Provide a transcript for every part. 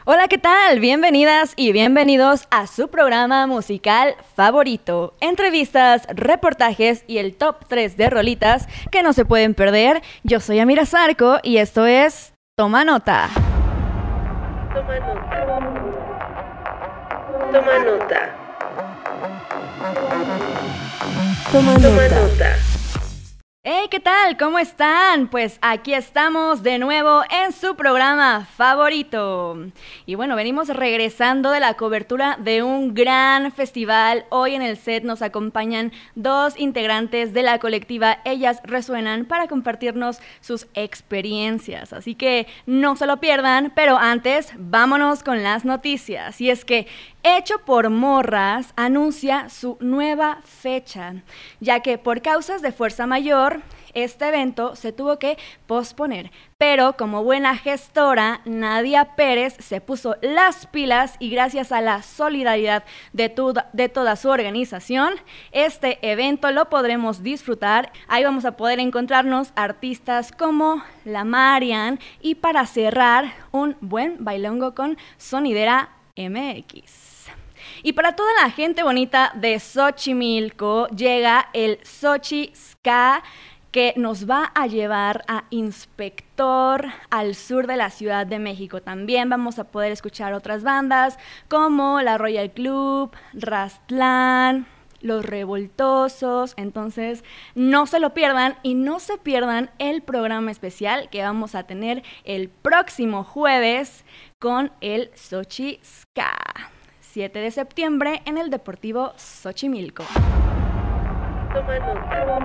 Hola, ¿qué tal? Bienvenidas y bienvenidos a su programa musical favorito. Entrevistas, reportajes y el top 3 de rolitas que no se pueden perder. Yo soy Amira Zarco y esto es Toma Nota. Toma nota. Toma nota. Toma nota. Hey, ¿qué tal? ¿Cómo están? Pues aquí estamos de nuevo en su programa favorito. Y bueno, venimos regresando de la cobertura de un gran festival. Hoy en el set nos acompañan dos integrantes de la colectiva Ellas Resuenan para compartirnos sus experiencias. Así que no se lo pierdan, pero antes vámonos con las noticias. Y es que Hecho por Morras anuncia su nueva fecha, ya que por causas de fuerza mayor, este evento se tuvo que posponer. Pero como buena gestora, Nadia Pérez se puso las pilas y gracias a la solidaridad de toda su organización, este evento lo podremos disfrutar. Ahí vamos a poder encontrarnos artistas como La Marian y para cerrar, un buen bailongo con Sonidera MX. Y para toda la gente bonita de Xochimilco llega el Xochi Ska, que nos va a llevar a Inspector al sur de la Ciudad de México. También vamos a poder escuchar otras bandas como la Royal Club, Rastlán, Los Revoltosos. Entonces no se lo pierdan y no se pierdan el programa especial que vamos a tener el próximo jueves con el Xochi Ska. 7 de septiembre en el Deportivo Xochimilco. Toma nota.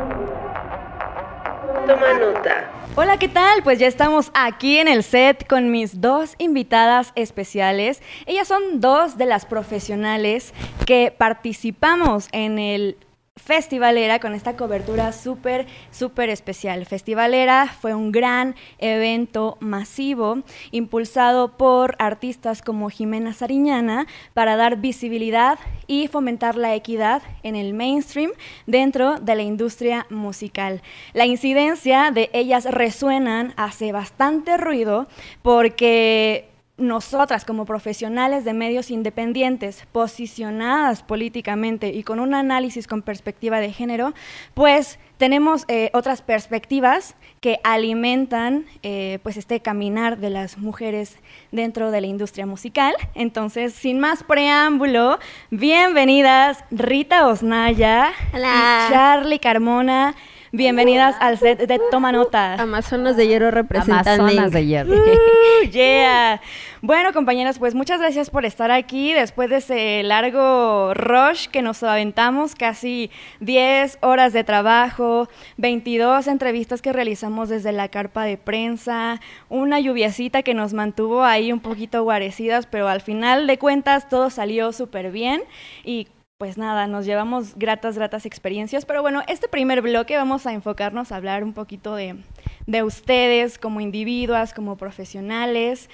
Toma nota. Hola, ¿qué tal? Pues ya estamos aquí en el set con mis dos invitadas especiales. Ellas son dos de las profesionales que participamos en el Festivalera con esta cobertura súper especial. Festivalera fue un gran evento masivo impulsado por artistas como Jimena Sariñana para dar visibilidad y fomentar la equidad en el mainstream dentro de la industria musical. La incidencia de Ellas Resuenan hace bastante ruido porque nosotras como profesionales de medios independientes, posicionadas políticamente y con un análisis con perspectiva de género, pues tenemos otras perspectivas que alimentan pues este caminar de las mujeres dentro de la industria musical. Entonces, sin más preámbulo, bienvenidas Rita Osnaya y Charly Carmona. Bienvenidas al set de Toma Nota. Amazonas de Hierro representando. Amazonas de Hierro. Yeah. Bueno, compañeras, pues muchas gracias por estar aquí después de ese largo rush que nos aventamos, casi 10 horas de trabajo, 22 entrevistas que realizamos desde la carpa de prensa, una lluviacita que nos mantuvo ahí un poquito guarecidas, pero al final de cuentas todo salió súper bien y pues nada, nos llevamos gratas experiencias, pero bueno, este primer bloque vamos a enfocarnos a hablar un poquito de ustedes como individuas, como profesionales,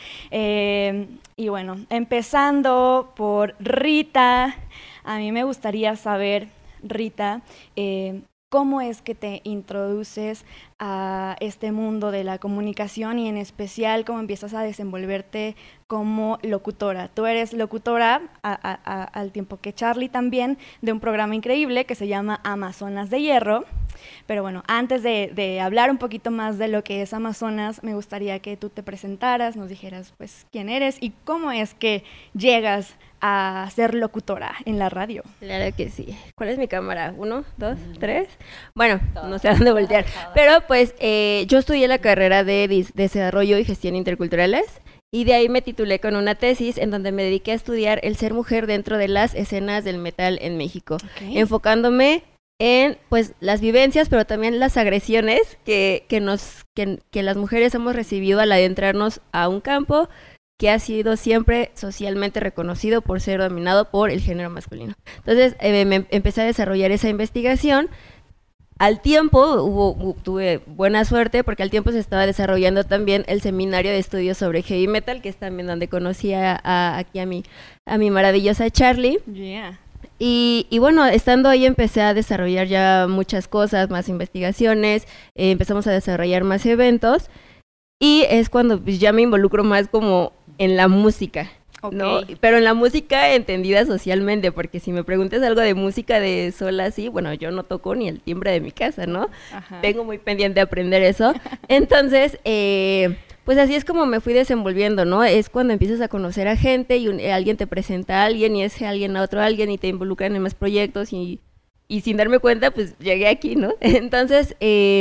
y bueno, empezando por Rita, a mí me gustaría saber, Rita, ¿cómo es que te introduces a este mundo de la comunicación y en especial cómo empiezas a desenvolverte como locutora? Tú eres locutora al tiempo que Charly también, de un programa increíble que se llama Amazonas de Hierro. Pero bueno, antes de hablar un poquito más de lo que es Amazonas, me gustaría que tú te presentaras, nos dijeras pues quién eres y cómo es que llegas a ser locutora en la radio. Claro que sí. ¿Cuál es mi cámara? ¿1, 2, 3? Bueno, no sé a dónde voltear. Pero pues yo estudié la carrera de Desarrollo y Gestión Interculturales y de ahí me titulé con una tesis en donde me dediqué a estudiar el ser mujer dentro de las escenas del metal en México, enfocándome en pues las vivencias, pero también las agresiones que las mujeres hemos recibido al adentrarnos a un campo que ha sido siempre socialmente reconocido por ser dominado por el género masculino. Entonces me empecé a desarrollar esa investigación. Al tiempo tuve buena suerte porque al tiempo se estaba desarrollando también el seminario de estudios sobre heavy metal, que es también donde conocí aquí a mi maravillosa Charly. Yeah. Y bueno, estando ahí empecé a desarrollar ya muchas cosas, más investigaciones, empezamos a desarrollar más eventos y es cuando pues, ya me involucro más como en la música, ¿no? Ok. Pero en la música entendida socialmente, porque si me preguntas algo de música de sol así, bueno, yo no toco ni el timbre de mi casa, ¿no? Ajá. Tengo muy pendiente aprender eso. Entonces, pues así es como me fui desenvolviendo, ¿no? Es cuando empiezas a conocer a gente y alguien te presenta a alguien y ese alguien a otro alguien y te involucran en más proyectos y sin darme cuenta, pues llegué aquí, ¿no? Entonces,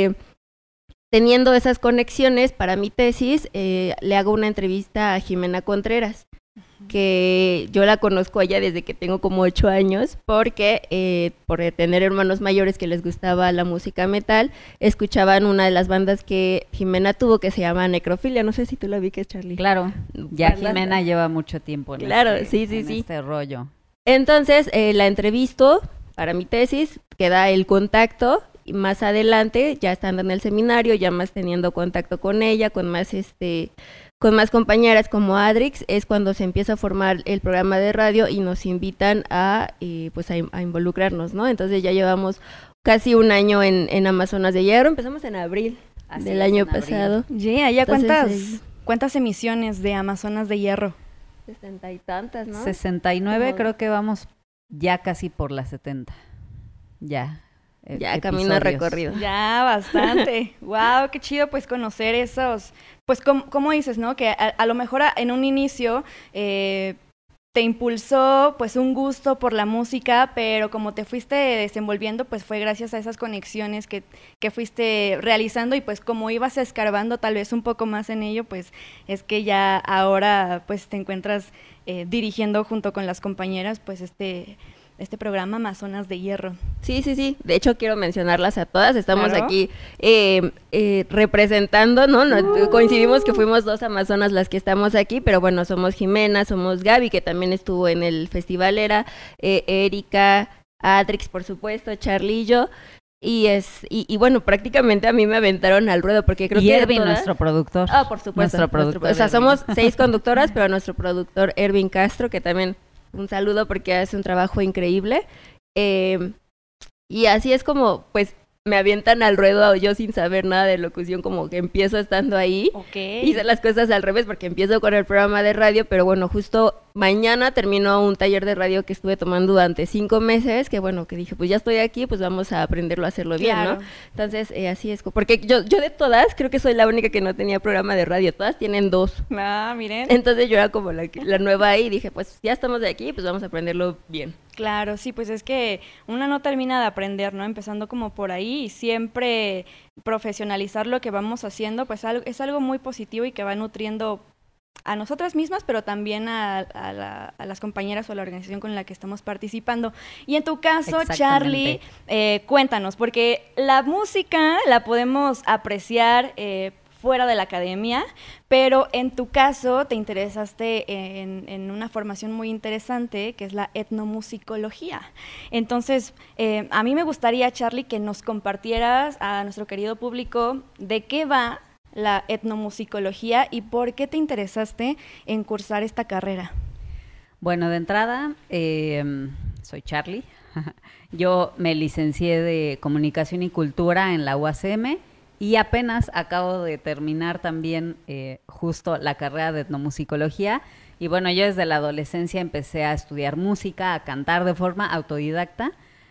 teniendo esas conexiones para mi tesis, le hago una entrevista a Jimena Contreras, que yo la conozco a ella desde que tengo como 8 años, porque por tener hermanos mayores que les gustaba la música metal, escuchaban una de las bandas que Jimena tuvo que se llama Necrofilia, no sé si tú la vi, que es Charlie. Claro, ya Banda- Jimena lleva mucho tiempo en Claro, este, sí, en sí. este rollo. Entonces, la entrevisto para mi tesis, queda el contacto, y más adelante, ya estando en el seminario, ya más teniendo contacto con ella, con más compañeras como Adrix, es cuando se empieza a formar el programa de radio y nos invitan pues a involucrarnos, ¿no? Entonces ya llevamos casi un año en Amazonas de Hierro, empezamos en abril Así del es, año en abril. pasado. Yeah, ¿ya Entonces, cuántas emisiones de Amazonas de Hierro? 60 y tantas, ¿no? 69 Como- creo que vamos ya casi por las 70. Ya. Ya camino episodios. recorrido. Ya, bastante. Wow, qué chido pues conocer esos, pues como dices, ¿no? Que a lo mejor en un inicio te impulsó pues un gusto por la música, pero como te fuiste desenvolviendo, pues fue gracias a esas conexiones que fuiste realizando y pues como ibas escarbando tal vez un poco más en ello, pues es que ya ahora pues te encuentras dirigiendo junto con las compañeras pues este programa Amazonas de Hierro. Sí, sí, sí. De hecho, quiero mencionarlas a todas. Estamos Claro. aquí representando, ¿no? Coincidimos que fuimos 2 amazonas las que estamos aquí, pero bueno, somos Jimena, somos Gaby, que también estuvo en el festival, Erika, Adrix, por supuesto, Charlillo. Y bueno, prácticamente a mí me aventaron al ruedo, porque creo Y que Ervin, todas- nuestro productor. Ah, por supuesto. Nuestro productor. O sea, Ervin. somos 6 conductoras, pero nuestro productor Ervin Castro, que también un saludo porque hace un trabajo increíble. Y así es como, pues, me avientan al ruedo yo sin saber nada de locución, como que empiezo estando ahí. Ok. Hice las cosas al revés porque empiezo con el programa de radio, pero bueno, justo mañana termino un taller de radio que estuve tomando durante 5 meses, que bueno, que dije, pues ya estoy aquí, pues vamos a aprenderlo a hacerlo bien, Claro. ¿no? Entonces, así es, porque yo de todas, creo que soy la única que no tenía programa de radio, todas tienen 2. Ah, miren. Entonces yo era como la nueva ahí y dije, pues ya estamos de aquí, pues vamos a aprenderlo bien. Claro, sí, pues es que una no termina de aprender, ¿no? Empezando como por ahí y siempre profesionalizar lo que vamos haciendo, pues es algo muy positivo y que va nutriendo a nosotras mismas, pero también a las compañeras o a la organización con la que estamos participando. Y en tu caso, Charlie, cuéntanos, porque la música la podemos apreciar fuera de la academia, pero en tu caso te interesaste en una formación muy interesante que es la etnomusicología. Entonces, a mí me gustaría, Charlie, que nos compartieras a nuestro querido público de qué va la etnomusicología y por qué te interesaste en cursar esta carrera. Bueno, de entrada, soy Charlie. Yo me licencié de Comunicación y Cultura en la UACM y apenas acabo de terminar también justo la carrera de etnomusicología. Y bueno, yo desde la adolescencia empecé a estudiar música, a cantar de forma autodidacta.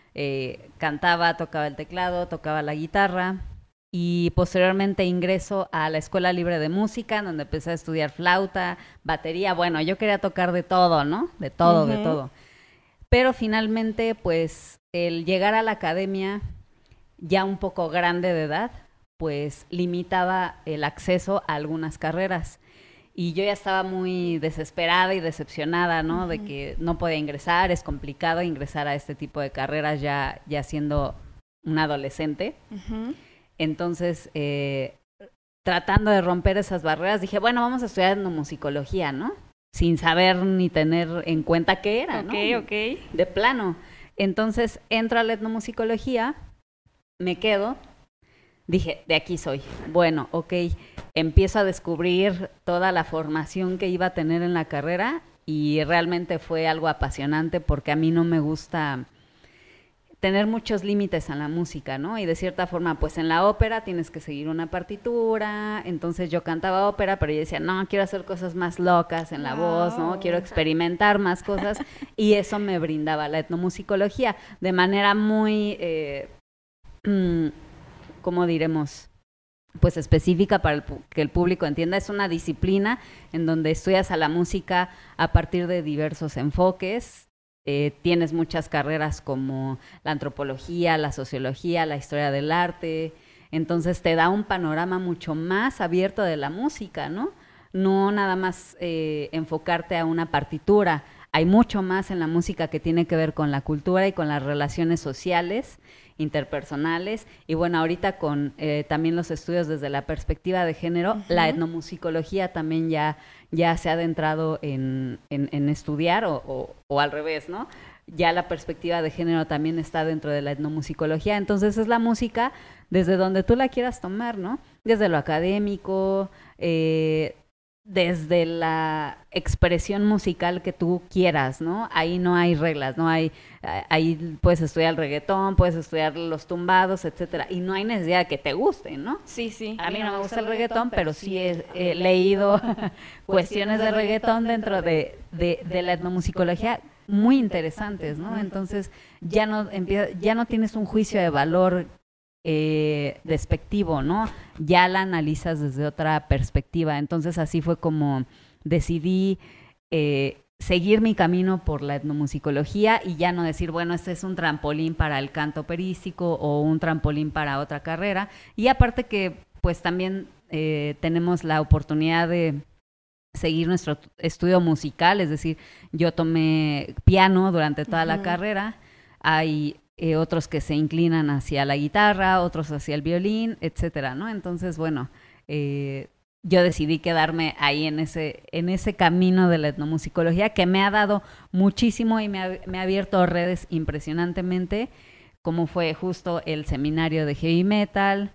Cantaba, tocaba el teclado, tocaba la guitarra. Y posteriormente ingreso a la Escuela Libre de Música, donde empecé a estudiar flauta, batería. Bueno, yo quería tocar de todo, ¿no? De todo, de todo. Pero finalmente, pues, el llegar a la academia ya un poco grande de edad, pues limitaba el acceso a algunas carreras. Y yo ya estaba muy desesperada y decepcionada, ¿no? De que no podía ingresar, es complicado ingresar a este tipo de carreras ya siendo una adolescente. Entonces, tratando de romper esas barreras, dije, bueno, vamos a estudiar etnomusicología, ¿no? Sin saber ni tener en cuenta qué era, ¿no? Ok. De plano. Entonces, entro a la etnomusicología, me quedo, dije, de aquí soy. Bueno, ok, empiezo a descubrir toda la formación que iba a tener en la carrera y realmente fue algo apasionante porque a mí no me gusta tener muchos límites en la música, ¿no? Y de cierta forma, pues en la ópera tienes que seguir una partitura, entonces yo cantaba ópera, pero yo decía, no, quiero hacer cosas más locas en la voz, ¿no? Quiero experimentar más cosas, y eso me brindaba la etnomusicología de manera muy, ¿cómo diremos? Pues específica para que el público entienda. Es una disciplina en donde estudias a la música a partir de diversos enfoques. Tienes muchas carreras como la antropología, la sociología, la historia del arte. Entonces te da un panorama mucho más abierto de la música, ¿no? No nada más enfocarte a una partitura. Hay mucho más en la música que tiene que ver con la cultura y con las relaciones sociales, interpersonales, y bueno, ahorita con también los estudios desde la perspectiva de género, la etnomusicología también ya se ha adentrado en estudiar, o al revés, ¿no? Ya la perspectiva de género también está dentro de la etnomusicología, entonces es la música desde donde tú la quieras tomar, ¿no? Desde lo académico, desde la expresión musical que tú quieras, ¿no? Ahí no hay reglas, no hay, ahí puedes estudiar el reggaetón, puedes estudiar los tumbados, etcétera, y no hay necesidad de que te gusten, ¿no? Sí, sí. A mí no me gusta el reggaetón, pero sí he leído cuestiones de reggaetón dentro de la etnomusicología muy interesantes, ¿no? Entonces ya no tienes un juicio de valor despectivo, ¿no? Ya la analizas desde otra perspectiva. Entonces así fue como decidí seguir mi camino por la etnomusicología y ya no decir, bueno, este es un trampolín para el canto operístico o un trampolín para otra carrera. Y aparte que pues también tenemos la oportunidad de seguir nuestro estudio musical, es decir, yo tomé piano durante toda la carrera, hay otros que se inclinan hacia la guitarra, otros hacia el violín, etcétera, ¿no? Entonces, bueno, yo decidí quedarme ahí en ese camino de la etnomusicología que me ha dado muchísimo y me ha abierto redes impresionantemente, como fue justo el seminario de heavy metal,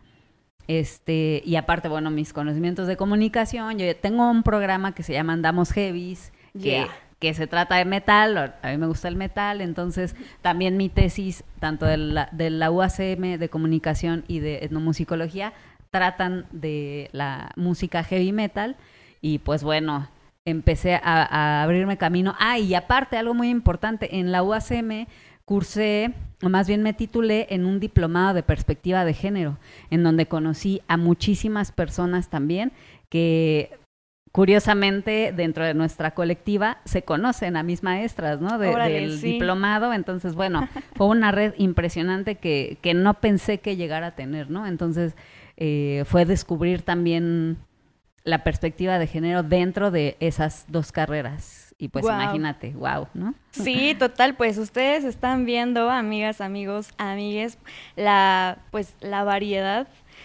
y aparte, bueno, mis conocimientos de comunicación. Yo tengo un programa que se llama Andamos Heavies, que se trata de metal, a mí me gusta el metal, entonces también mi tesis, tanto de la UACM de comunicación y de etnomusicología, tratan de la música heavy metal, y pues bueno, empecé a abrirme camino. Y aparte, algo muy importante, en la UACM cursé, o más bien me titulé en un diplomado de perspectiva de género, en donde conocí a muchísimas personas también que curiosamente dentro de nuestra colectiva se conocen a mis maestras, ¿no? Del diplomado. Entonces, bueno, fue una red impresionante que no pensé que llegara a tener, ¿no? Entonces, fue descubrir también la perspectiva de género dentro de esas dos carreras. Y pues imagínate, ¿no? Sí, total, pues ustedes están viendo, amigas, amigos, amigues, la variedad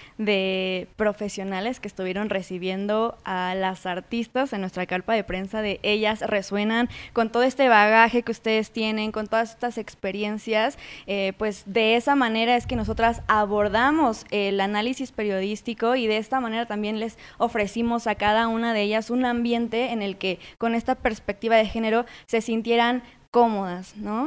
de profesionales que estuvieron recibiendo a las artistas en nuestra carpa de prensa de Ellas Resuenan, con todo este bagaje que ustedes tienen, con todas estas experiencias, pues de esa manera es que nosotras abordamos el análisis periodístico, y de esta manera también les ofrecimos a cada una de ellas un ambiente en el que con esta perspectiva de género se sintieran cómodas, ¿no?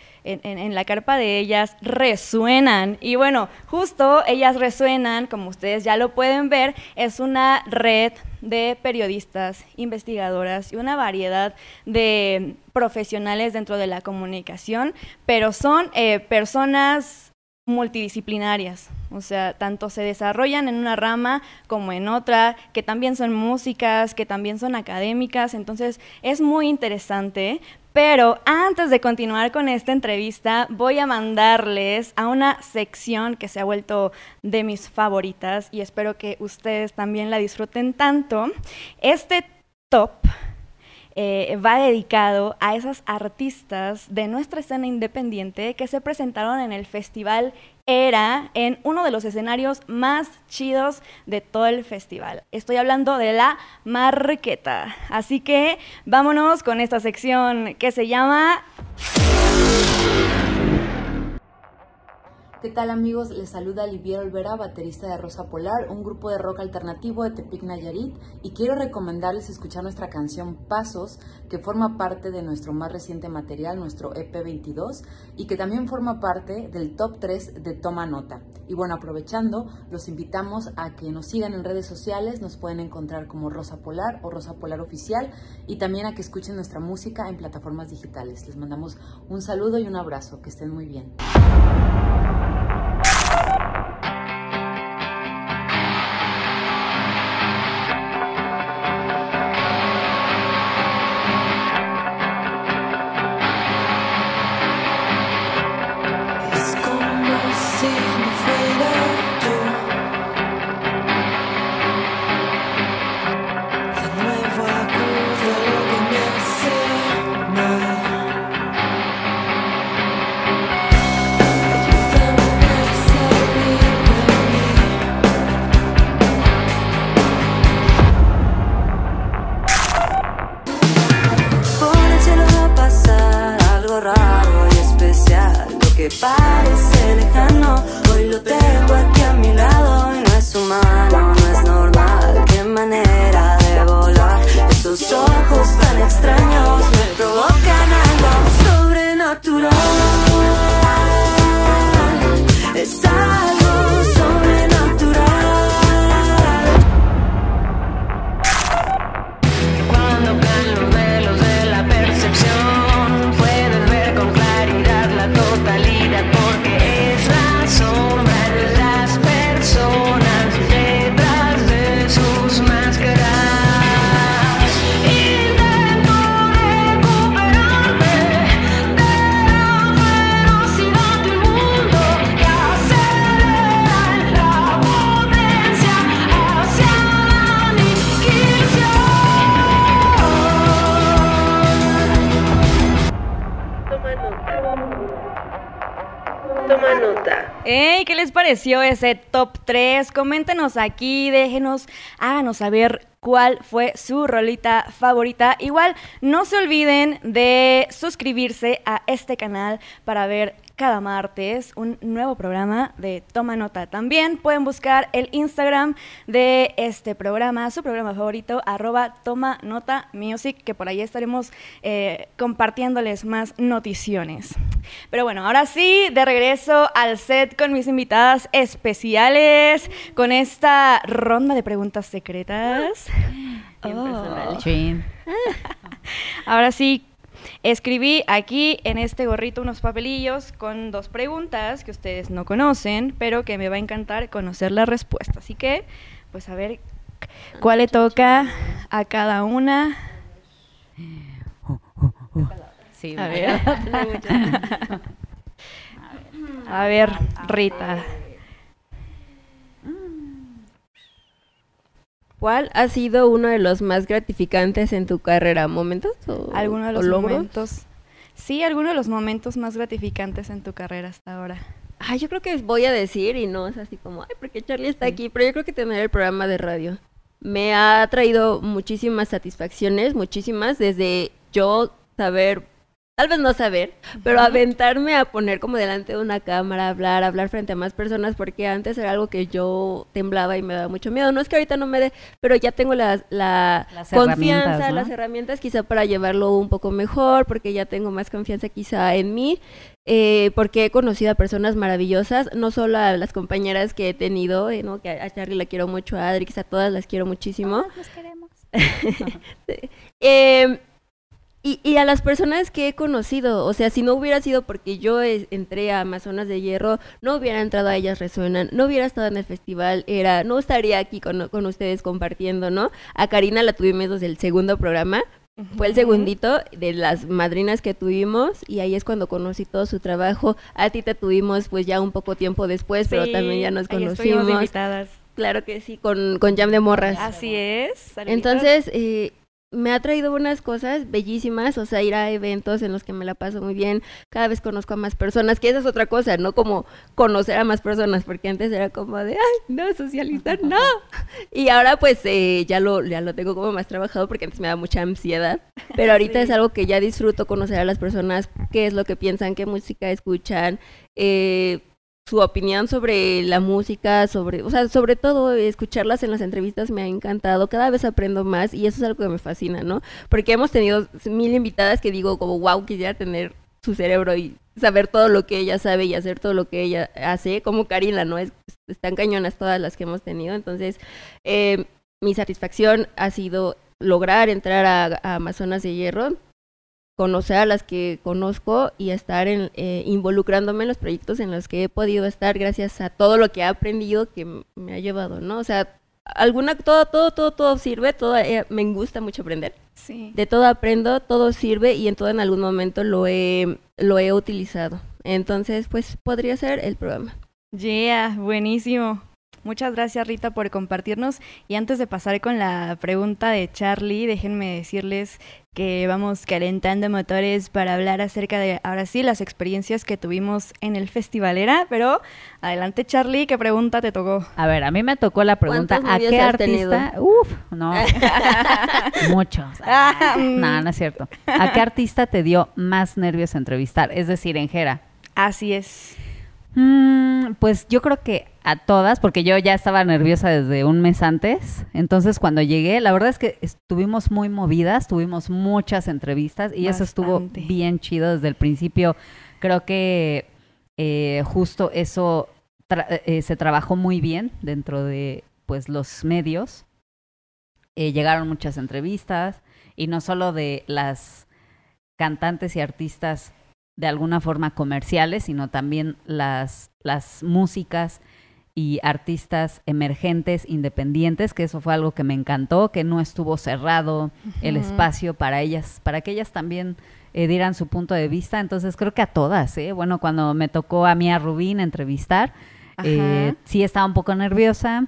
En la carpa de Ellas Resuenan. Y bueno, justo Ellas Resuenan, como ustedes ya lo pueden ver, es una red de periodistas, investigadoras y una variedad de profesionales dentro de la comunicación, pero son personas multidisciplinarias, o sea, tanto se desarrollan en una rama como en otra, que también son músicas, que también son académicas, entonces es muy interesante. Pero antes de continuar con esta entrevista, voy a mandarles a una sección que se ha vuelto de mis favoritas y espero que ustedes también la disfruten tanto. Este top va dedicado a esas artistas de nuestra escena independiente que se presentaron en el Festival Era, en uno de los escenarios más chidos de todo el festival. Estoy hablando de La Marqueta. Así que vámonos con esta sección que se llama ¿Qué tal amigos? Les saluda Liviera Olvera, baterista de Rosa Polar, un grupo de rock alternativo de Tepic, Nayarit, y quiero recomendarles escuchar nuestra canción Pasos, que forma parte de nuestro más reciente material, nuestro EP 22, y que también forma parte del top 3 de Toma Nota. Y bueno, aprovechando, los invitamos a que nos sigan en redes sociales, nos pueden encontrar como Rosa Polar o Rosa Polar Oficial, y también a que escuchen nuestra música en plataformas digitales. Les mandamos un saludo y un abrazo, que estén muy bien. Parece lejano, hoy lo tengo aquí a mi lado y no es humano, no es normal, qué manera de volar, esos ojos tan extraños me provocan algo sobrenatural, es algo sobrenatural. Cuando caen los velos de la percepción, puedes ver con claridad la totalidad, porque es la sombra de las personas detrás de sus máscaras. Intento recuperarme de la ferocidad del mundo que acelera la potencia hacia la aniquilación. Toma nota. Toma nota. ¡Ey! ¿Qué les pareció ese top 3? Coméntenos aquí, háganos saber cuál fue su rolita favorita. Igual, no se olviden de suscribirse a este canal para ver cada martes un nuevo programa de Toma Nota. También pueden buscar el Instagram de este programa, su programa favorito, @TomaNotaMusic, que por ahí estaremos compartiéndoles más noticiones. Pero bueno, ahora sí, de regreso al set con mis invitadas especiales, con esta ronda de preguntas secretas. Personal. Chin. Ahora sí, escribí aquí en este gorrito unos papelillos con 2 preguntas que ustedes no conocen, pero que me va a encantar conocer la respuesta. Así que, pues a ver cuál le toca a cada una. Sí, A ver. A ver, Rita. ¿Cuál ha sido uno de los más gratificantes en tu carrera? ¿Momentos ¿Alguno de o los logros? momentos? Sí, alguno de los momentos más gratificantes en tu carrera hasta ahora. Ay, yo creo que voy a decir, y no es así como, ay, porque Charlie está aquí, pero yo creo que tener el programa de radio me ha traído muchísimas satisfacciones, muchísimas, desde yo saber, tal vez no saber, pero aventarme a poner como delante de una cámara, hablar frente a más personas, porque antes era algo que yo temblaba y me daba mucho miedo. No es que ahorita no me dé, pero ya tengo la Las confianza, herramientas, ¿no? las herramientas quizá para llevarlo un poco mejor, porque ya tengo más confianza quizá en mí, porque he conocido a personas maravillosas, no solo a las compañeras que he tenido, ¿no? Que a Charlie la quiero mucho, a Adrix, a todas las quiero muchísimo. Los queremos. Y a las personas que he conocido, o sea, si no hubiera sido porque yo entré a Amazonas de Hierro, no hubiera entrado a Ellas Resuenan, no hubiera estado en el festival, no estaría aquí con ustedes compartiendo, ¿no? A Karina la tuvimos desde el segundo programa, fue el segundito de las madrinas que tuvimos, y ahí es cuando conocí todo su trabajo. A ti te tuvimos pues ya un poco tiempo después, pero también ya nos ahí estuvimos conocimos. invitadas. Claro que sí, con Jam de Morras. Así es. saluditos. Entonces, me ha traído unas cosas bellísimas, o sea, ir a eventos en los que me la paso muy bien, cada vez conozco a más personas, que esa es otra cosa, no como conocer a más personas, porque antes era como de, ay, no, socializar, no. Y ahora pues ya lo tengo como más trabajado, porque antes me da mucha ansiedad, pero ahorita Sí. es algo que ya disfruto, conocer a las personas, qué es lo que piensan, qué música escuchan, su opinión sobre la música, o sea, sobre todo escucharlas en las entrevistas me ha encantado, cada vez aprendo más y eso es algo que me fascina, ¿no? Porque hemos tenido 1000 invitadas que digo como, wow, quisiera tener su cerebro y saber todo lo que ella sabe y hacer todo lo que ella hace, como Karina, ¿no? Están cañonas todas las que hemos tenido, entonces mi satisfacción ha sido lograr entrar a Amazonas de Hierro, conocer a las que conozco y estar involucrándome en los proyectos en los que he podido estar gracias a todo lo que he aprendido que me ha llevado, ¿no? O sea, todo sirve, me gusta mucho aprender. Sí. De todo aprendo, todo sirve y en todo en algún momento lo he utilizado. Entonces, pues podría ser el programa. Yeah, buenísimo. Muchas gracias, Rita, por compartirnos. Y antes de pasar con la pregunta de Charlie, déjenme decirles que vamos calentando motores para hablar acerca de, ahora sí, las experiencias que tuvimos en el Festivalera. Pero adelante, Charlie, ¿qué pregunta te tocó? A ver, a mí me tocó la pregunta, ¿a qué artista? Uf, no, muchos. No es cierto. ¿A qué artista te dio más nervios entrevistar? Es decir, en Jera. Así es. Pues yo creo que a todas, porque yo ya estaba nerviosa desde un mes antes, entonces cuando llegué, la verdad es que estuvimos muy movidas, tuvimos muchas entrevistas y eso estuvo bien chido desde el principio. Creo que justo eso se trabajó muy bien dentro de pues los medios. Llegaron muchas entrevistas y no solo de las cantantes y artistas de alguna forma comerciales, sino también las músicas y artistas emergentes, independientes, que eso fue algo que me encantó, que no estuvo cerrado el espacio para ellas, para que ellas también dieran su punto de vista. Entonces creo que a todas, bueno, cuando me tocó a Mía Rubín entrevistar, sí estaba un poco nerviosa.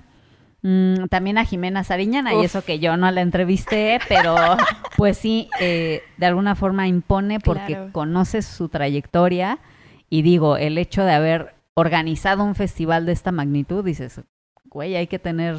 También a Jimena Sariñana, y eso que yo no la entrevisté, pero pues sí, de alguna forma impone porque conoces su trayectoria y digo, el hecho de haber organizado un festival de esta magnitud, dices, güey, hay que tener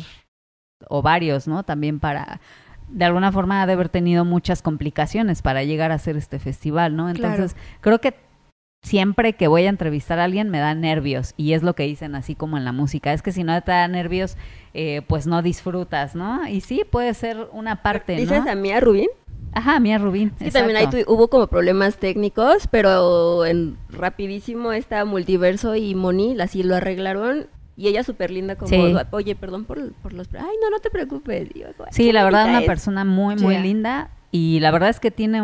ovarios, ¿no? También para, de alguna forma ha de haber tenido muchas complicaciones para llegar a hacer este festival, ¿no? Entonces, creo que siempre que voy a entrevistar a alguien me da nervios y es lo que dicen así como en la música, es que si no te da nervios, pues no disfrutas, ¿no? Y sí, puede ser una parte, ¿no? ¿Dices a Mía Rubín? Ajá, Mía Rubín. Sí, también ahí hubo como problemas técnicos, pero rapidísimo esta Multiverso y Moni así lo arreglaron. Y ella súper linda como, oye, perdón por los... Ay, no te preocupes. Digo, sí, la verdad, una persona muy linda. Y la verdad es que tiene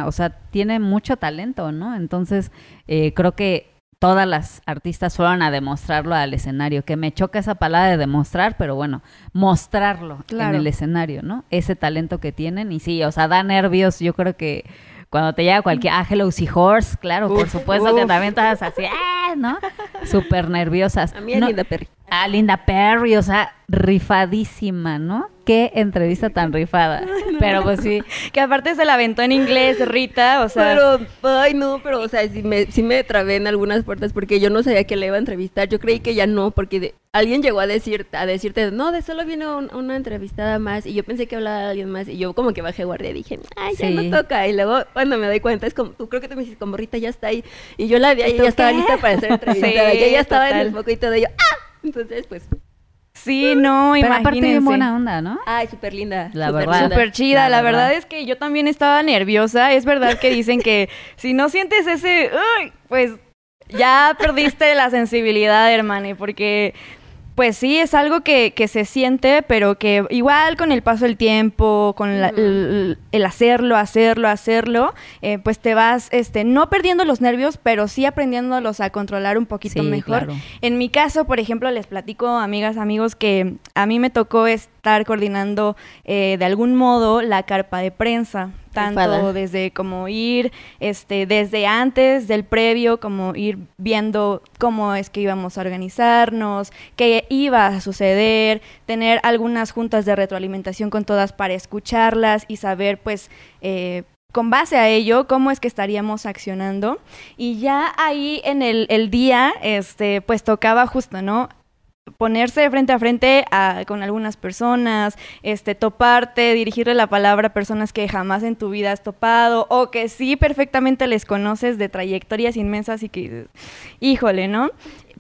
tiene mucho talento, ¿no? Entonces, creo que todas las artistas fueron a demostrarlo al escenario, que me choca esa palabra de demostrar, pero bueno, mostrarlo en el escenario, ¿no? Ese talento que tienen y sí, o sea, da nervios, yo creo que cuando te llega cualquier Hello Seahorse, claro, por supuesto que también estás así, ¿no? Súper nerviosas. A mí es Linda Perry. Linda Perry, o sea, rifadísima, ¿no? Qué entrevista tan rifada. Pero pues sí. Que aparte se la aventó en inglés, Rita, o sea. Pero, o sea, sí me trabé en algunas puertas porque yo no sabía que le iba a entrevistar. Yo creí que ya no, porque alguien llegó a decirte, no, de solo viene una entrevistada más. Y yo pensé que hablaba de alguien más. Y yo como que bajé guardia y dije, ya no toca. Y luego, cuando me doy cuenta, es como, tú creo que te me dices, como Rita ya está ahí. Y yo la vi ahí, ya estaba lista para ser entrevistada. Y ella estaba en el foco y todo. Y yo, entonces, pues... Sí, no, pero imagínense. Aparte bien buena onda, ¿no? Ay, súper linda. La verdad. Súper chida. La verdad es que yo también estaba nerviosa. Es verdad que dicen que si no sientes ese... pues ya perdiste la sensibilidad, hermane, porque... Pues sí, es algo que se siente, pero que igual con el paso del tiempo, con el hacerlo, pues te vas no perdiendo los nervios, pero sí aprendiéndolos a controlar un poquito mejor. Claro. En mi caso, por ejemplo, les platico, amigas, amigos, que a mí me tocó estar coordinando de algún modo la carpa de prensa. Tanto desde como ir, desde antes del previo, como ir viendo cómo es que íbamos a organizarnos, qué iba a suceder, tener algunas juntas de retroalimentación con todas para escucharlas y saber, pues, con base a ello, cómo es que estaríamos accionando. Y ya ahí en el día, pues tocaba justo, ¿no? Ponerse frente a frente con algunas personas, toparte, dirigirle la palabra a personas que jamás en tu vida has topado o que sí perfectamente les conoces de trayectorias inmensas y que, híjole, ¿no?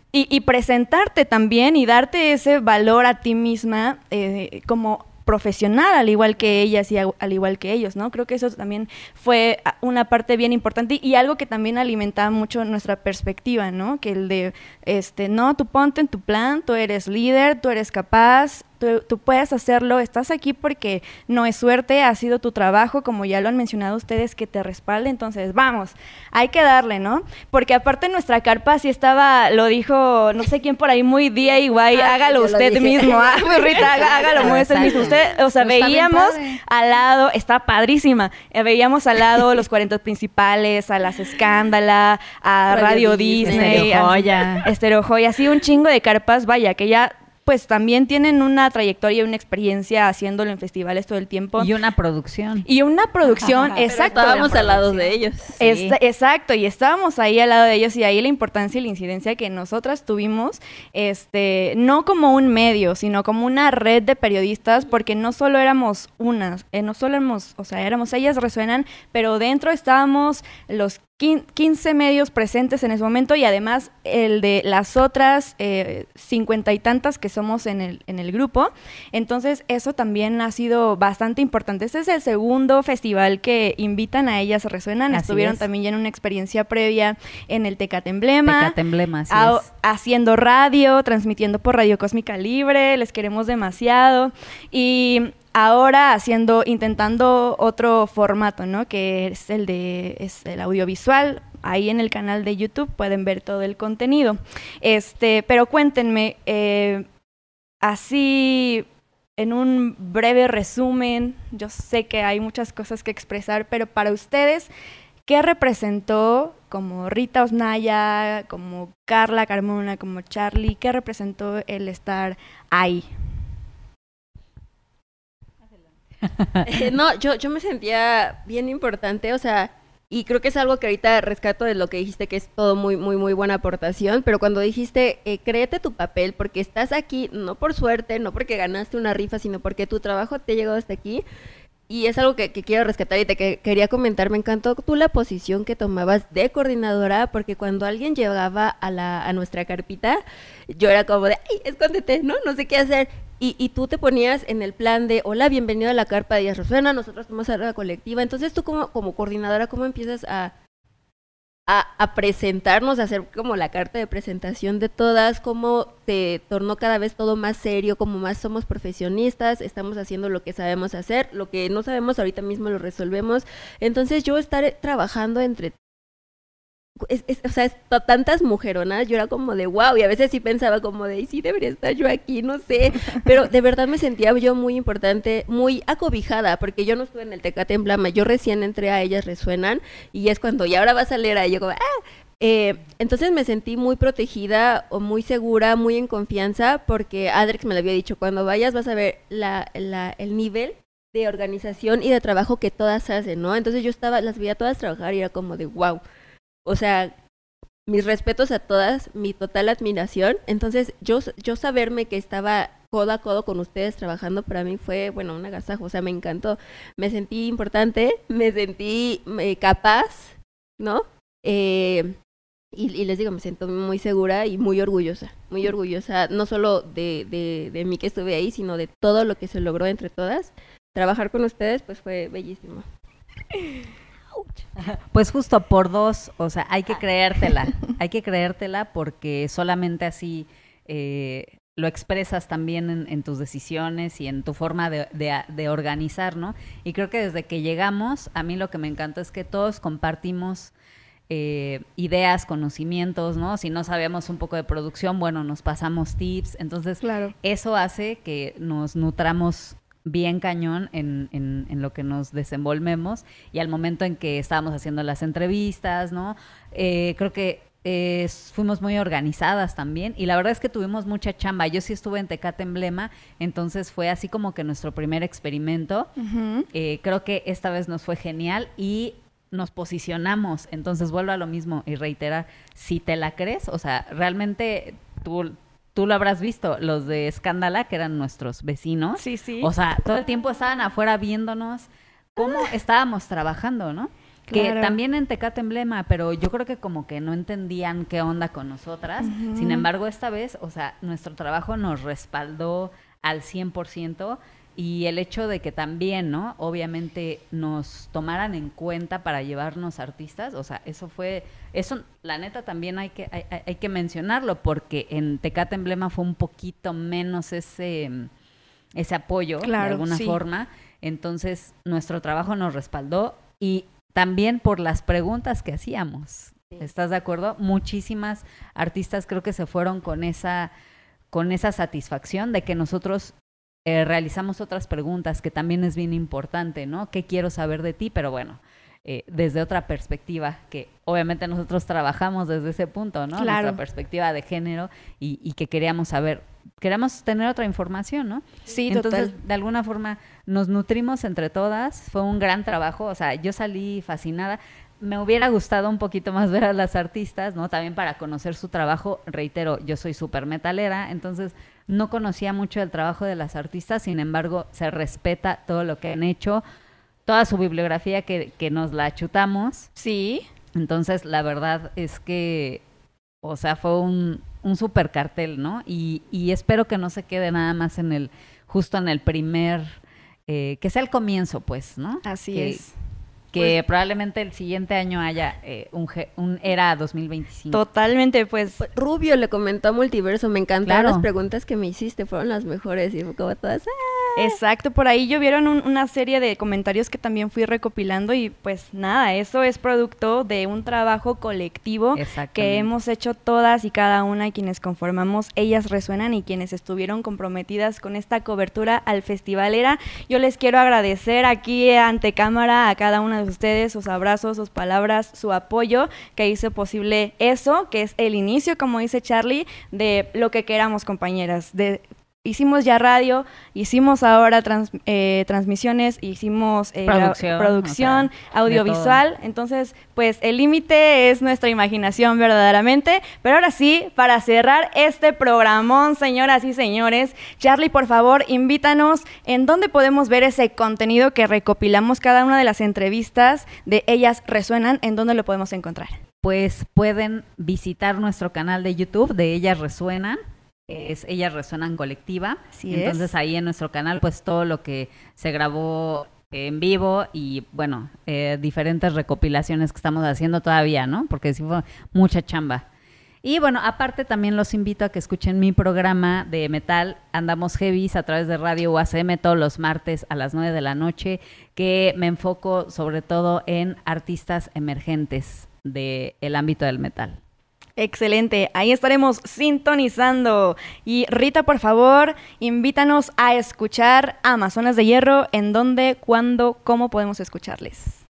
y presentarte también y darte ese valor a ti misma como profesional, al igual que ellas y al igual que ellos, ¿no? Creo que eso también fue una parte bien importante y algo que también alimentaba mucho nuestra perspectiva, ¿no? Que el de, no, tú ponte en tu plan, tú eres líder, tú eres capaz, tú puedes hacerlo, estás aquí porque no es suerte, ha sido tu trabajo, como ya lo han mencionado ustedes, que te respalde, entonces vamos, hay que darle, ¿no? Porque aparte nuestra carpa sí estaba, lo dijo, no sé quién por ahí, muy DIY, hágalo usted mismo, pues Rita, hágalo muy usted mismo, usted, o sea, veíamos al lado, está padrísima, veíamos al lado los 40 principales, a las Escándala, a Radio Disney, Estéreo Joya, así un chingo de carpas, vaya, que ya pues también tienen una trayectoria y una experiencia haciéndolo en festivales todo el tiempo. Y una producción. Y una producción, exacto. Estábamos al lado de ellos. Sí. Exacto, y estábamos ahí al lado de ellos y ahí la importancia y la incidencia que nosotras tuvimos, no como un medio, sino como una red de periodistas, porque no solo éramos unas, no solo éramos, o sea, éramos Ellas Resuenan, pero dentro estábamos los 15 medios presentes en ese momento y además el de las otras 50 y tantas que somos en el grupo. Entonces eso también ha sido bastante importante. Este es el segundo festival que invitan a Ellas Resuenan. Así estuvieron es. también ya en una experiencia previa en el Tecate Emblema. Tecate Emblema, así es. Haciendo radio, transmitiendo por Radio Cósmica Libre. Les queremos demasiado. Y ahora intentando otro formato, ¿no? Que es el audiovisual. Ahí en el canal de YouTube pueden ver todo el contenido. Pero cuéntenme, así en un breve resumen, yo sé que hay muchas cosas que expresar, pero para ustedes, ¿qué representó como Rita Osnaya, como Carla Carmona, como Charly, qué representó el estar ahí? No, yo me sentía bien importante, o sea, y creo que es algo que ahorita rescato de lo que dijiste, que es todo muy, muy, muy buena aportación, pero cuando dijiste, créete tu papel, porque estás aquí, no por suerte, no porque ganaste una rifa, sino porque tu trabajo te ha llegado hasta aquí, y es algo que quiero rescatar y quería comentar. Me encantó tú la posición que tomabas de coordinadora, porque cuando alguien llegaba a nuestra carpita, yo era como de, ay, escóndete, ¿no? No sé qué hacer. Y tú te ponías en el plan de, hola, bienvenido a la carpa de Ellas Resuenan, nosotros somos a la colectiva. Entonces tú como coordinadora, ¿cómo empiezas a presentarnos, a hacer como la carta de presentación de todas? ¿Cómo se tornó cada vez todo más serio? Como más somos profesionistas, estamos haciendo lo que sabemos hacer, lo que no sabemos ahorita mismo lo resolvemos. Entonces yo estar trabajando entre o sea, tantas mujeronas, yo era como de wow, y a veces sí pensaba como de, sí, debería estar yo aquí, no sé, pero de verdad me sentía yo muy importante, muy acobijada, porque yo no estuve en el Tecate Emblema, yo recién entré a Ellas Resuenan, y es cuando, y ahora vas a leer ahí, yo como, entonces me sentí muy protegida, o muy segura, muy en confianza, porque Adrex me lo había dicho, cuando vayas vas a ver el nivel de organización y de trabajo que todas hacen, ¿no? Entonces yo las veía todas trabajar y era como de wow. O sea, mis respetos a todas, mi total admiración. Entonces, yo saberme que estaba codo a codo con ustedes trabajando, para mí fue, bueno, un agasajo. O sea, me encantó. Me sentí importante, me sentí capaz, ¿no? Y les digo, me siento muy segura y muy orgullosa, no solo de mí que estuve ahí, sino de todo lo que se logró entre todas. Trabajar con ustedes, pues fue bellísimo. Pues justo por dos, o sea, hay que creértela porque solamente así lo expresas también en tus decisiones y en tu forma de organizar, ¿no? Y creo que desde que llegamos, a mí lo que me encantó es que todos compartimos ideas, conocimientos, ¿no? Si no sabíamos un poco de producción, bueno, nos pasamos tips, entonces claro, eso hace que nos nutramos bien cañón en lo que nos desenvolvemos, y al momento en que estábamos haciendo las entrevistas, ¿no? Creo que fuimos muy organizadas también, y la verdad es que tuvimos mucha chamba. Yo sí estuve en Tecate Emblema, entonces fue así como que nuestro primer experimento. Uh-huh. Creo que esta vez nos fue genial y nos posicionamos. Entonces vuelvo a lo mismo y reiterar, si te la crees, o sea, realmente tú lo habrás visto, los de Escándala, que eran nuestros vecinos. Sí, sí. O sea, todo el tiempo estaban afuera viéndonos cómo estábamos trabajando, ¿no? que Claro. también en Tecate Emblema, pero yo creo que como que no entendían qué onda con nosotras. Sin embargo, esta vez, o sea, nuestro trabajo nos respaldó al 100%. Y el hecho de que también, ¿no? Obviamente nos tomaran en cuenta para llevarnos artistas, o sea, eso la neta también hay que mencionarlo, porque en Tecate Emblema fue un poquito menos ese apoyo, Claro, de alguna sí. forma. Entonces, nuestro trabajo nos respaldó y también por las preguntas que hacíamos. ¿Estás de acuerdo? Muchísimas artistas creo que se fueron con esa satisfacción de que nosotros realizamos otras preguntas, que también es bien importante, ¿no? ¿Qué quiero saber de ti? Pero bueno, desde otra perspectiva, que obviamente nosotros trabajamos desde ese punto, ¿no? Claro. Nuestra perspectiva de género y que queríamos tener otra información, ¿no? Sí, Entonces, total. de alguna forma, nos nutrimos entre todas, fue un gran trabajo, o sea, yo salí fascinada. Me hubiera gustado un poquito más ver a las artistas, ¿no? También para conocer su trabajo. Reitero, yo soy súper metalera, entonces no conocía mucho del trabajo de las artistas, sin embargo, se respeta todo lo que han hecho, toda su bibliografía que nos la chutamos. Sí. Entonces, la verdad es que, o sea, fue un súper cartel, ¿no? Y espero que no se quede nada más justo en el primer, que sea el comienzo, pues, ¿no? Así es. Que probablemente el siguiente año haya un Era 2025. Totalmente, pues. Rubio le comentó a Multiverso, me encantaron Claro. las preguntas que me hiciste, fueron las mejores y fue como todas. Exacto, por ahí llovieron una serie de comentarios que también fui recopilando y pues nada, eso es producto de un trabajo colectivo Exactamente. que hemos hecho todas y cada una de quienes conformamos Ellas Resuenan y quienes estuvieron comprometidas con esta cobertura al Festival Era. Yo les quiero agradecer aquí ante cámara a cada una de ustedes sus abrazos, sus palabras, su apoyo que hizo posible eso, que es el inicio, como dice Charlie, de lo que queramos, compañeras, hicimos ya radio, hicimos ahora transmisiones, hicimos producción, o sea, audiovisual. Entonces, pues el límite es nuestra imaginación verdaderamente. Pero ahora sí, para cerrar este programón, señoras y señores, Charlie, por favor, invítanos en dónde podemos ver ese contenido que recopilamos cada una de las entrevistas de Ellas Resuenan, en dónde lo podemos encontrar. Pues pueden visitar nuestro canal de YouTube de Ellas Resuenan. Es Ellas Resuenan Colectiva. Así Entonces es. ahí en nuestro canal pues todo lo que se grabó en vivo y bueno, diferentes recopilaciones que estamos haciendo todavía, ¿no? Porque sí fue mucha chamba. Y bueno, aparte también los invito a que escuchen mi programa de metal, Andamos Heavies, a través de Radio UACM todos los martes a las 9 de la noche, que me enfoco sobre todo en artistas emergentes del ámbito del metal. Excelente, ahí estaremos sintonizando. Y Rita, por favor, invítanos a Amazonas de Hierro. ¿En dónde, cuándo, cómo podemos escucharles?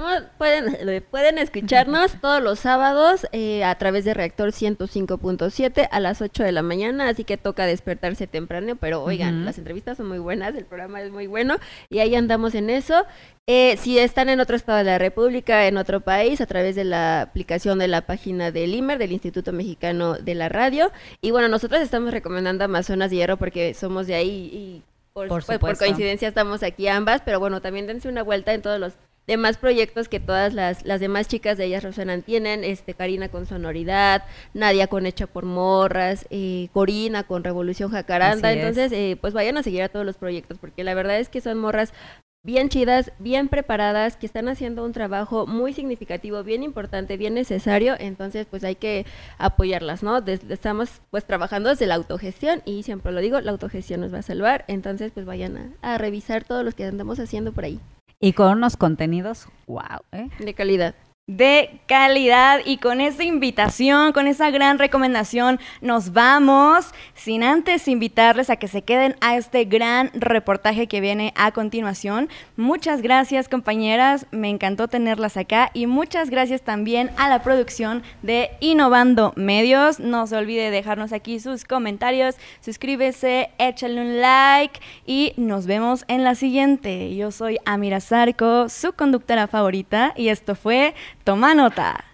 Pueden escucharnos todos los sábados a través de Reactor 105.7 a las 8 de la mañana, así que toca despertarse temprano, pero oigan, las entrevistas son muy buenas, el programa es muy bueno y ahí andamos en eso. Si están en otro estado de la República, en otro país, a través de la aplicación de la página del IMER, del Instituto Mexicano de la Radio. Y bueno, nosotros estamos recomendando Amazonas de Hierro porque somos de ahí y por coincidencia estamos aquí ambas, pero bueno, también dense una vuelta en todos los demás proyectos que todas las demás chicas de Ellas Resuenan tienen, Karina con Sonoridad, Nadia con Hecha por Morras, Corina con Revolución Jacaranda. Así es. Entonces pues vayan a seguir a todos los proyectos porque la verdad es que son morras bien chidas, bien preparadas, que están haciendo un trabajo muy significativo, bien importante, bien necesario. Entonces pues hay que apoyarlas, ¿no? Estamos pues trabajando desde la autogestión y siempre lo digo, la autogestión nos va a salvar. Entonces pues vayan a revisar todo lo que andamos haciendo por ahí. Y con unos contenidos, wow, De calidad. De calidad. Y con esa invitación, con esa gran recomendación, nos vamos, sin antes invitarles a que se queden a este gran reportaje que viene a continuación. Muchas gracias, compañeras, me encantó tenerlas acá y muchas gracias también a la producción de Innovando Medios. No se olvide dejarnos aquí sus comentarios, suscríbese, échale un like y nos vemos en la siguiente. Yo soy Amira Zarco, su conductora favorita, y esto fue Toma Nota.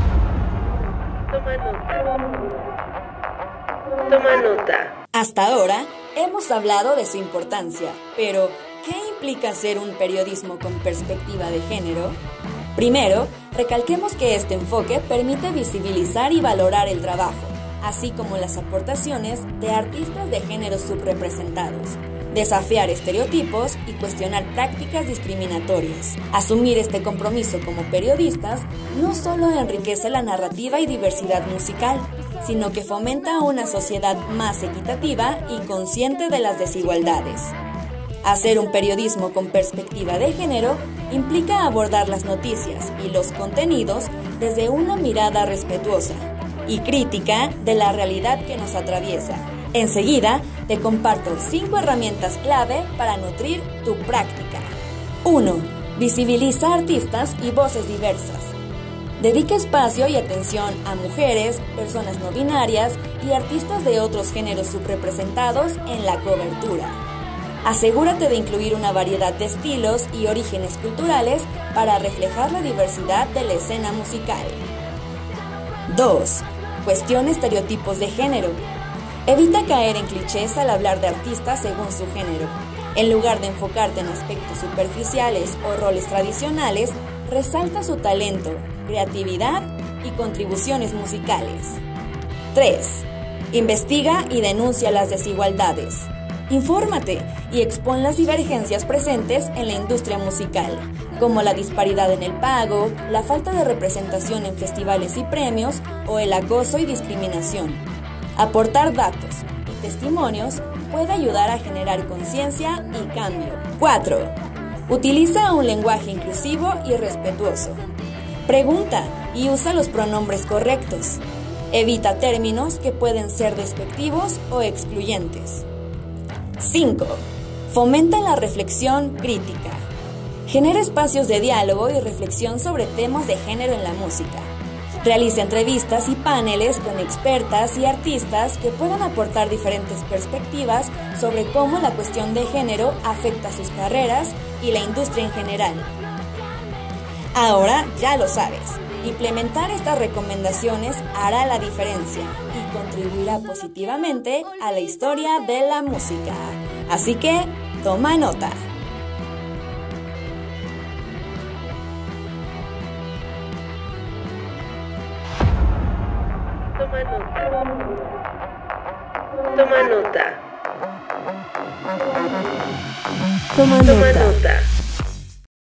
Toma nota. Toma nota. Hasta ahora hemos hablado de su importancia, pero ¿qué implica hacer un periodismo con perspectiva de género? Primero, recalquemos que este enfoque permite visibilizar y valorar el trabajo, así como las aportaciones de artistas de géneros subrepresentados, desafiar estereotipos y cuestionar prácticas discriminatorias. Asumir este compromiso como periodistas no solo enriquece la narrativa y diversidad musical, sino que fomenta una sociedad más equitativa y consciente de las desigualdades. Hacer un periodismo con perspectiva de género implica abordar las noticias y los contenidos desde una mirada respetuosa y crítica de la realidad que nos atraviesa. Enseguida, te comparto 5 herramientas clave para nutrir tu práctica. 1. Visibiliza artistas y voces diversas. Dedica espacio y atención a mujeres, personas no binarias y artistas de otros géneros subrepresentados en la cobertura. Asegúrate de incluir una variedad de estilos y orígenes culturales para reflejar la diversidad de la escena musical. 2. Cuestiona estereotipos de género. Evita caer en clichés al hablar de artistas según su género. En lugar de enfocarte en aspectos superficiales o roles tradicionales, resalta su talento, creatividad y contribuciones musicales. 3. Investiga y denuncia las desigualdades. Infórmate y expón las divergencias presentes en la industria musical, como la disparidad en el pago, la falta de representación en festivales y premios o el acoso y discriminación. Aportar datos y testimonios puede ayudar a generar conciencia y cambio. 4. Utiliza un lenguaje inclusivo y respetuoso. Pregunta y usa los pronombres correctos. Evita términos que pueden ser despectivos o excluyentes. 5. Fomenta la reflexión crítica. Genera espacios de diálogo y reflexión sobre temas de género en la música. Realiza entrevistas y paneles con expertas y artistas que puedan aportar diferentes perspectivas sobre cómo la cuestión de género afecta sus carreras y la industria en general. Ahora ya lo sabes, implementar estas recomendaciones hará la diferencia y contribuirá positivamente a la historia de la música. Así que, toma nota. Toma nota. Toma nota. Toma Toma nota. nota.